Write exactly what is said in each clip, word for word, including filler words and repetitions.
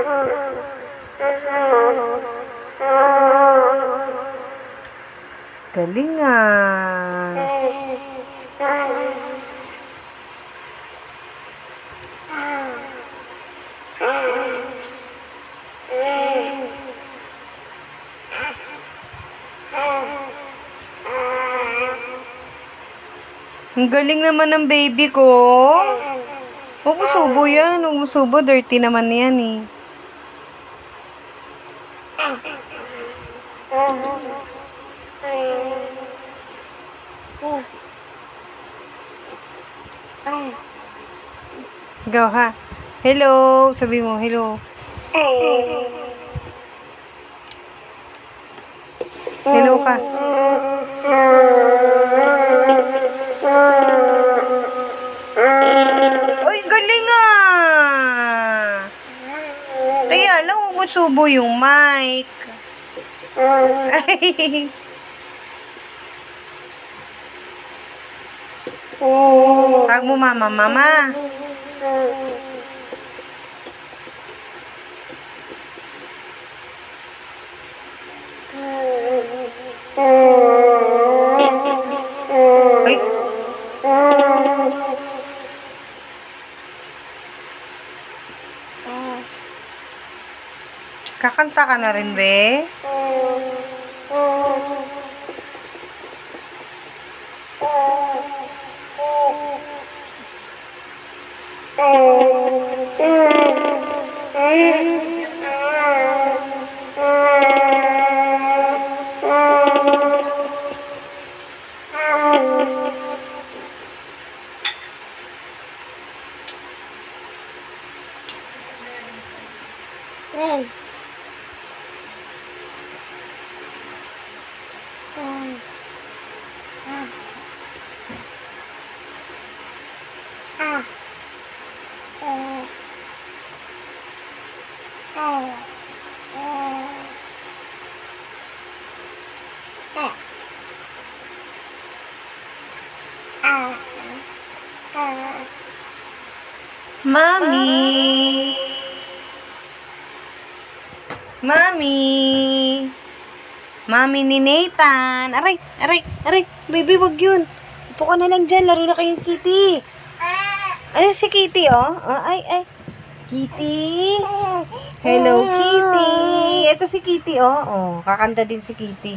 Galingan. Ang galing naman ng baby ko. Huwag mo subo yan. Huwag mo subo. Dirty naman yan eh. Go ha. Hello. Sabi mo, hello. Hello ka. Uy, galing ah. Kaya lang, huwag mo subo yung mic. Ay. Tawag mo mama, mama. Ay. Kakanta ka na rin, be? Mami. Mami. Mami ni Nathan. Aray, aray, aray. Baby, wag yun. Upo ka na lang dyan. Laro na kayong Kitty. Ay, si Kitty, oh. oh ay, ay. Kitty. Hello, Kitty. Ito si Kitty, oh. Oh, kakanta din si Kitty.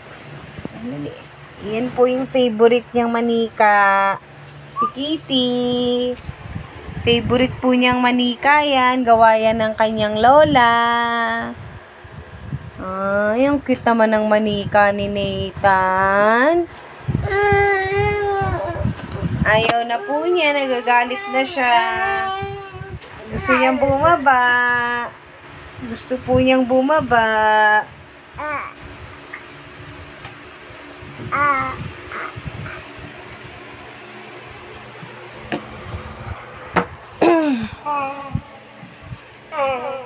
Yan po yung favorite niyang manika. Si Kitty. Favorite po niyang manika yan. Gawa yan ng kanyang lola. Ah, yung cute naman ng manika ni Nathan. Ayaw na po niya. Nagagalit na siya. Gusto niyang bumaba. Gusto po niyang bumaba. Ah.